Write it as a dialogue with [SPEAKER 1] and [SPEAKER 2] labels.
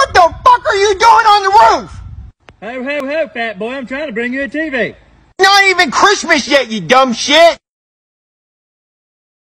[SPEAKER 1] What the fuck are you doing on the roof?
[SPEAKER 2] Ho, ho, ho, fat boy. I'm trying to bring you a TV.
[SPEAKER 1] Not even Christmas yet, you dumb shit.